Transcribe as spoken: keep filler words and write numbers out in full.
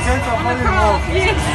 kids are on the very crowd. well. Yes.